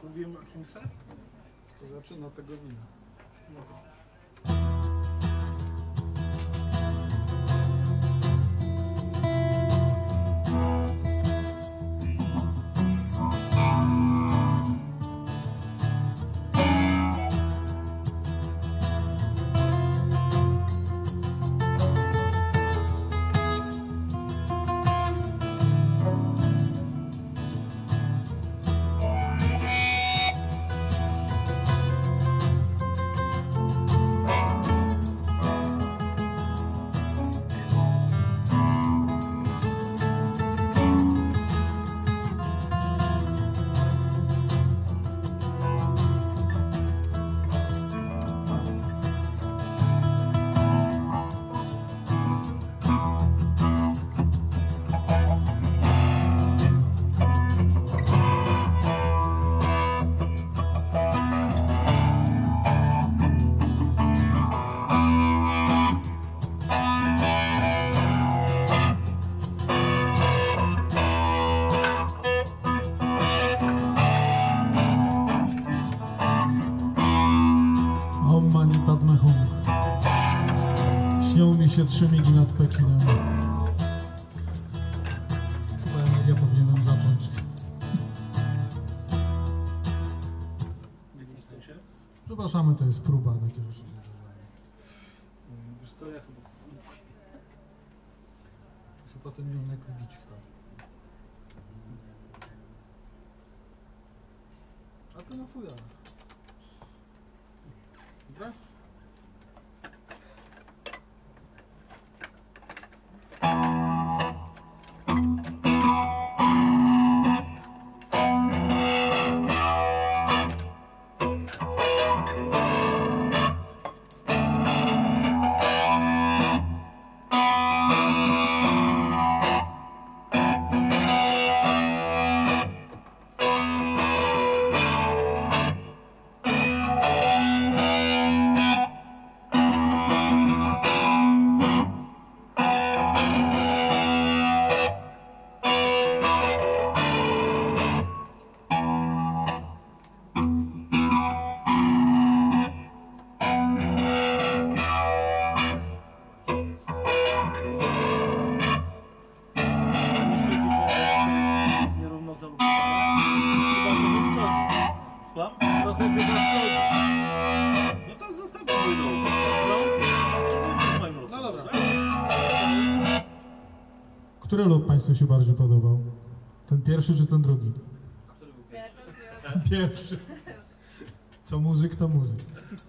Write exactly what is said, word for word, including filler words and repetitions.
Mówiłem o Kimse? To zaczyna tego wina. No. Śnią mi się trzy migi nad Pekinem. Chyba ja powinienem zacząć. Przepraszamy, to jest próba, takie rzeczy się zdarzają. Wiesz co, ja chyba... To się potem nie umiem wbić w to. A ty na fujarach. Dobra? Trochę chyba szkodzi. No to zostawimy nóg. No dobra. Który lub Państwu się bardziej podobał? Ten pierwszy czy ten drugi? Który był pierwszy? Pierwszy. Co muzyk, to muzyk.